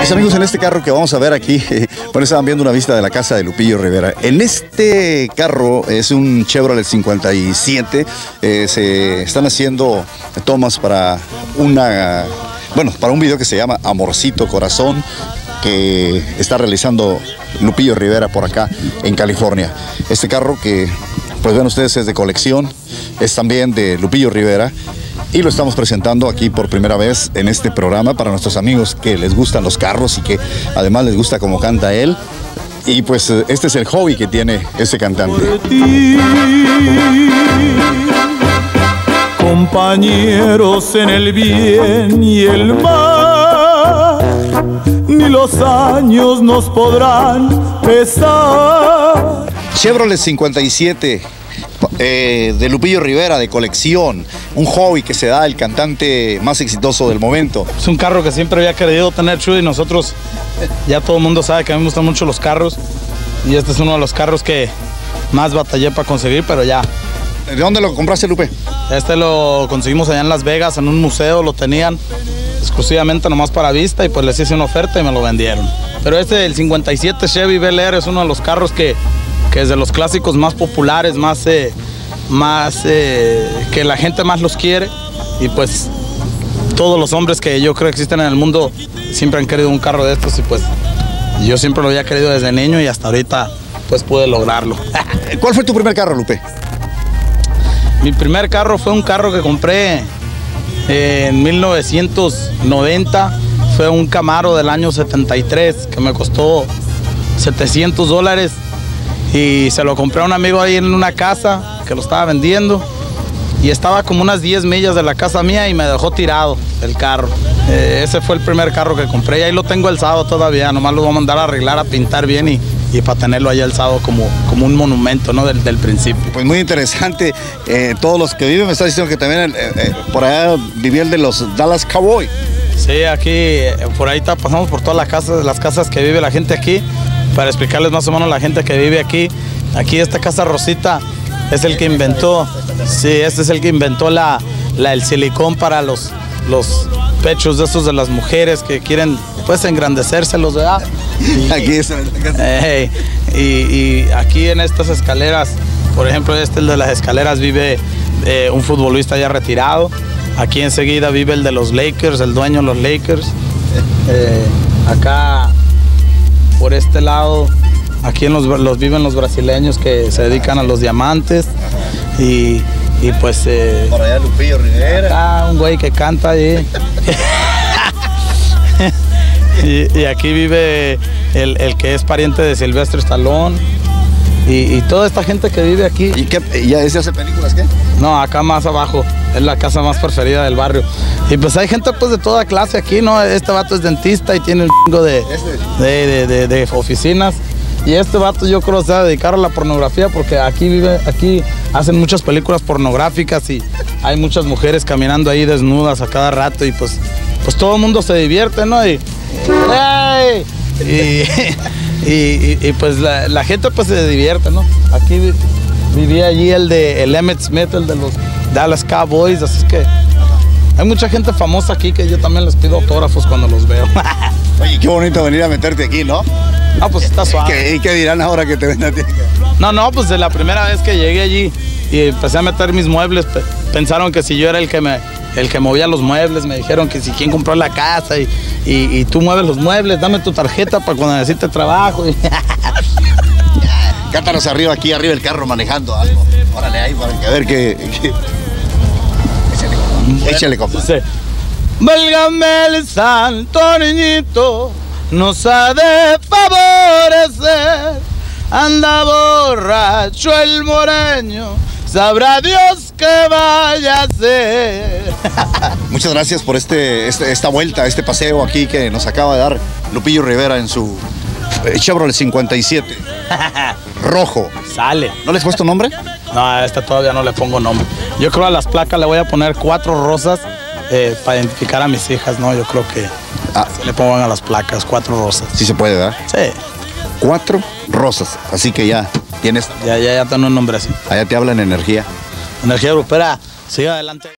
Mis amigos, en este carro que vamos a ver aquí, bueno, estaban viendo una vista de la casa de Lupillo Rivera. En este carro es un Chevrolet 57, se están haciendo tomas para para un video que se llama Amorcito Corazón, que está realizando Lupillo Rivera por acá en California. Este carro que, pues ven ustedes, es de colección, es también de Lupillo Rivera. Y lo estamos presentando aquí por primera vez en este programa para nuestros amigos que les gustan los carros y que además les gusta cómo canta él. Y pues este es el hobby que tiene ese cantante. Compañeros en el bien y el mal, ni los años nos podrán pesar. Chevrolet 57 de Lupillo Rivera, de colección, un hobby que se da el cantante más exitoso del momento. Es un carro que siempre había querido tener, Chuy, y nosotros, ya todo el mundo sabe que a mí me gustan mucho los carros, y este es uno de los carros que más batallé para conseguir, pero ya. ¿De dónde lo compraste, Lupe? Este lo conseguimos allá en Las Vegas, en un museo, lo tenían exclusivamente nomás para vista, y pues les hice una oferta y me lo vendieron. Pero el 57 Chevy Bel Air es uno de los carros que es de los clásicos más populares, que la gente más los quiere, y pues todos los hombres que yo creo existen en el mundo siempre han querido un carro de estos, y pues yo siempre lo había querido desde niño y hasta ahorita pues pude lograrlo. ¿Cuál fue tu primer carro, Lupe? Mi primer carro fue un carro que compré en 1990, fue un Camaro del año 73 que me costó $700. Y se lo compré a un amigo ahí en una casa que lo estaba vendiendo. Y estaba como unas 10 millas de la casa mía y me dejó tirado el carro. Ese fue el primer carro que compré y ahí lo tengo alzado todavía. Nomás lo voy a mandar a arreglar, a pintar bien y para tenerlo ahí alzado como un monumento, ¿no? del principio. Pues muy interesante. Todos los que viven, me está diciendo que también por allá vivía el de los Dallas Cowboys. Sí, aquí, por ahí pasamos por todas las casas que vive la gente aquí, para explicarles más o menos la gente que vive aquí. Aquí esta casa Rosita es el que inventó, sí, este es el que inventó el silicón para los pechos de estos de las mujeres que quieren pues engrandecérselos, ¿verdad? Aquí es y aquí en estas escaleras, por ejemplo, el de las escaleras vive un futbolista ya retirado. Aquí enseguida vive el de los Lakers, el dueño de los Lakers. Acá por este lado, aquí viven los brasileños que se dedican a los diamantes y pues... por allá Lupillo Rivera. Acá un güey que canta ahí. y aquí vive el que es pariente de Sylvester Stallone y toda esta gente que vive aquí. ¿Y ya ese hace películas qué? No, acá más abajo, es la casa más preferida del barrio. Y pues hay gente pues de toda clase aquí, ¿no? Este vato es dentista y tiene un chingo de oficinas. Y este vato yo creo que se va a dedicar a la pornografía porque aquí hacen muchas películas pornográficas y hay muchas mujeres caminando ahí desnudas a cada rato y pues todo el mundo se divierte, ¿no? Y pues la gente pues se divierte, ¿no? Aquí vivía allí el Emmitt Smith, el de los Dallas Cowboys, así que hay mucha gente famosa aquí que yo también les pido autógrafos cuando los veo. Oye, qué bonito venir a meterte aquí, ¿no? Ah, pues está suave. ¿Y qué dirán ahora que te ven a ti? No, pues de la primera vez que llegué allí y empecé a meter mis muebles, pensaron que si yo era el que movía los muebles, me dijeron que si quién compró la casa y tú mueves los muebles, dame tu tarjeta para cuando necesites trabajo. Cántanos arriba, aquí arriba el carro manejando algo. Órale ahí para que a ver qué... Échale, compa. Sí. Válgame el santo niñito, nos ha de favorecer. Anda borracho el moreño, sabrá Dios qué vaya a hacer. Muchas gracias por esta vuelta, este paseo aquí que nos acaba de dar Lupillo Rivera en su Chevrolet 57. Rojo. Sale. ¿No les has puesto nombre? No, a esta todavía no le pongo nombre. Yo creo a las placas le voy a poner 4 rosas para identificar a mis hijas, ¿no? Yo creo que le pongan a las placas 4 rosas. Sí se puede, ¿verdad? Sí. 4 rosas, así que ya tienes... Ya tengo un nombre así. Allá te hablan energía. Energía grupera, sigue adelante.